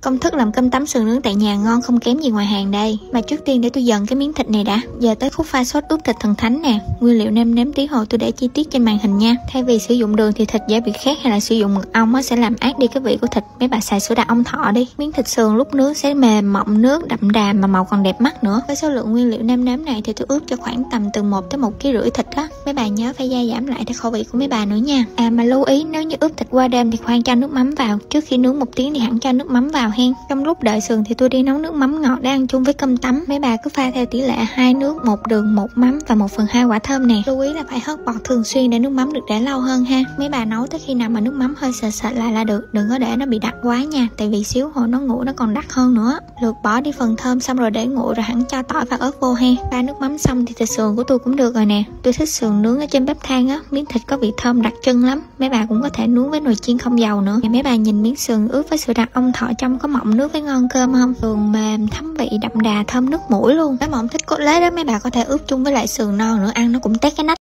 Công thức làm cơm tấm sườn nướng tại nhà ngon không kém gì ngoài hàng đây. Mà trước tiên để tôi dần cái miếng thịt này đã. Giờ tới khúc pha sốt ướp thịt thần thánh nè. Nguyên liệu nêm nếm tí hồi tôi để chi tiết trên màn hình nha. Thay vì sử dụng đường thì thịt dễ bị khét, hay là sử dụng mật ong sẽ làm át đi cái vị của thịt. Mấy bà xài sữa đặc ong thọ đi. Miếng thịt sườn lúc nướng sẽ mềm, mọng nước, đậm đà mà màu còn đẹp mắt nữa. Với số lượng nguyên liệu nêm nếm này thì tôi ướp cho khoảng tầm từ 1 tới 1,5 kg thịt á. Mấy bà nhớ phải gia giảm lại theo khẩu vị của mấy bà nữa nha. Mà lưu ý, nếu như ướp thịt qua đêm thì khoan cho nước mắm vào. Trước khi nướng 1 tiếng thì hẳn cho nước mắm vào hen. Trong lúc đợi sườn thì tôi đi nấu nước mắm ngọt để ăn chung với cơm tấm. Mấy bà cứ pha theo tỷ lệ 2 nước, 1 đường, 1 mắm và 1/2 quả thơm nè. Lưu ý là phải hớt bọt thường xuyên để nước mắm được để lâu hơn ha. Mấy bà nấu tới khi nào mà nước mắm hơi sệt sệt lại là được, đừng có để nó bị đặc quá nha, tại vì xíu hồi nó nguội nó còn đặc hơn nữa. Lượt bỏ đi phần thơm xong rồi để nguội rồi hẳn cho tỏi và ớt vô ha. Pha nước mắm xong thì thịt sườn của tôi cũng được rồi nè. Tôi thích sườn nướng ở trên bếp than á, miếng thịt có vị thơm đặc trưng lắm. Mấy bà cũng có thể nướng với nồi chiên không dầu nữa. Mấy bà nhìn miếng sườn ướp với sữa đặc ong thọ trong có mọng nước với ngon cơm không? Sườn mềm, thấm vị, đậm đà, thơm nước mũi luôn. Nếu mà không thích cốt lết đó, mấy bà có thể ướp chung với lại sườn non nữa, ăn nó cũng tét cái nách.